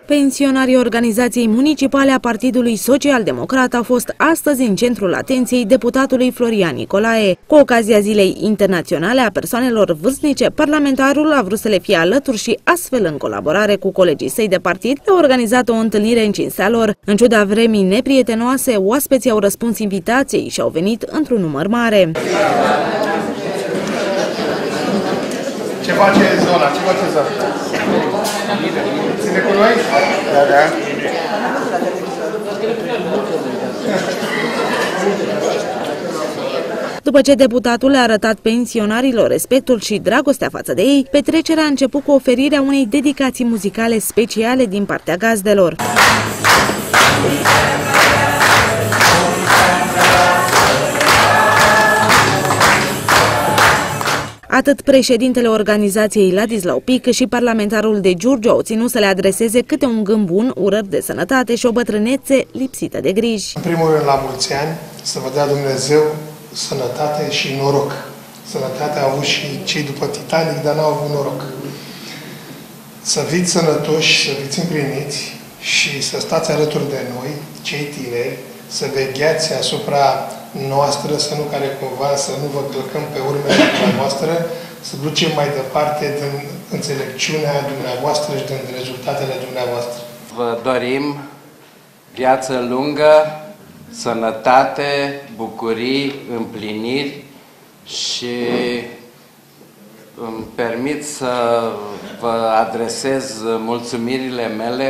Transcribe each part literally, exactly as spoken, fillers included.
Pensionarii organizației municipale a Partidului Social-Democrat au fost astăzi în centrul atenției deputatului Florian Nicolae. Cu ocazia Zilei Internaționale a Persoanelor Vârstnice, parlamentarul a vrut să le fie alături și astfel, în colaborare cu colegii săi de partid, a organizat o întâlnire în cinstea lor. În ciuda vremii neprietenoase, oaspeții au răspuns invitației și au venit într-un număr mare. Ce face zona? Ce face zona? Ține cu noi? Da, da. După ce deputatul le-a arătat pensionarilor respectul și dragostea față de ei, petrecerea a început cu oferirea unei dedicații muzicale speciale din partea gazdelor. Atât președintele organizației Ladislau Pic, cât și parlamentarul de Giurgiu au ținut să le adreseze câte un gând bun, urări de sănătate și o bătrânețe lipsită de griji. În primul rând, la mulți ani, să vă dea Dumnezeu sănătate și noroc. Sănătate au avut și cei după Titanic, dar n-au avut noroc. Să fiți sănătoși, să fiți împliniți și să stați alături de noi, cei tineri, să vegheați asupra noastră, să nu care cumva să nu vă călcăm pe urmele dumneavoastră, să ducem mai departe din înțelepciunea dumneavoastră și din rezultatele dumneavoastră. Vă dorim viață lungă, sănătate, bucurii, împliniri și îmi permit să vă adresez mulțumirile mele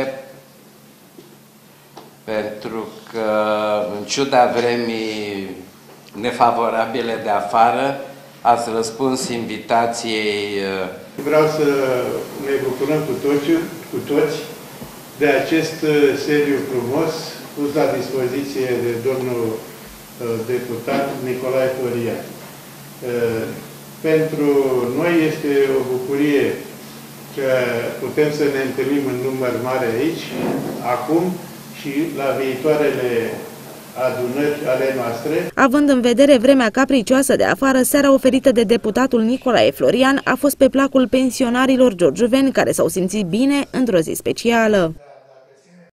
pentru că, în ciuda vremii nefavorabile de afară, ați răspuns invitației. Vreau să ne bucurăm cu toți, cu toți de acest seriu frumos pus la dispoziție de domnul deputat Nicolae Florian. Pentru noi este o bucurie că putem să ne întâlnim în număr mare aici, acum, și la viitoarele adunări ale noastre. Având în vedere vremea capricioasă de afară, seara oferită de deputatul Nicolae Florian a fost pe placul pensionarilor giurgiuveni care s-au simțit bine într-o zi specială.